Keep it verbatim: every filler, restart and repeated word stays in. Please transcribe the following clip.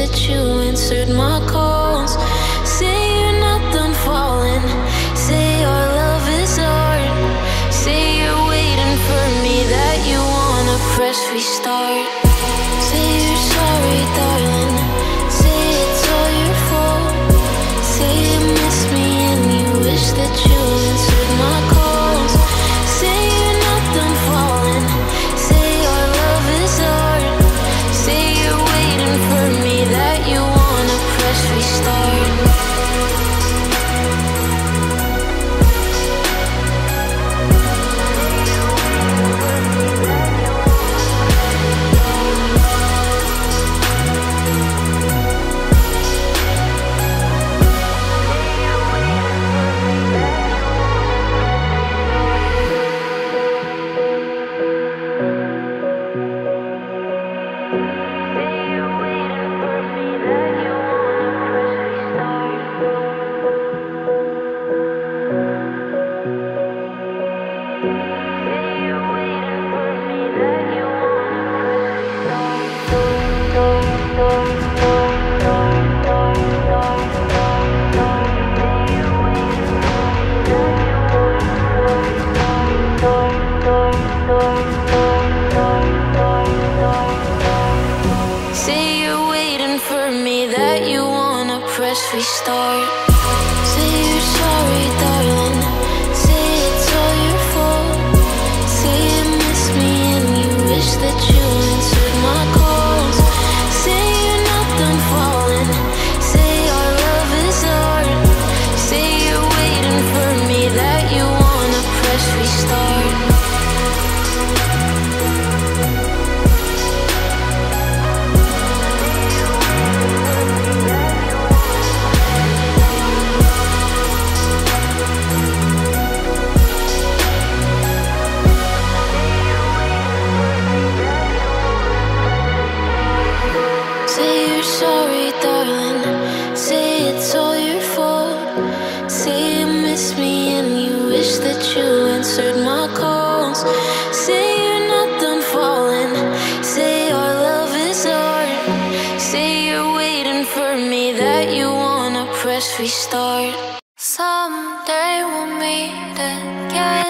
that you answered my calls. Say you're not done falling. Say our love is art. Say you're waiting for me, that you wanna press restart. Say you're sorry, darling. Say it's all your fault. Say you miss me and you wish that you answered my calls. Say you're not done falling. Say our love is art. Say you're waiting for me, that you wanna press restart. Restart. Say you're sorry, darling. Say it's all your fault. Say you miss me and you wish that you answered my calls. Say you're not done falling. Say our love is art. Say you're waiting for me, that you wanna press restart. Sorry, darling. Say it's all your fault. Say you miss me and you wish that you answered my calls. Say you're not done falling. Say our love is art. Say you're waiting for me, that you wanna press restart. Someday we'll meet again.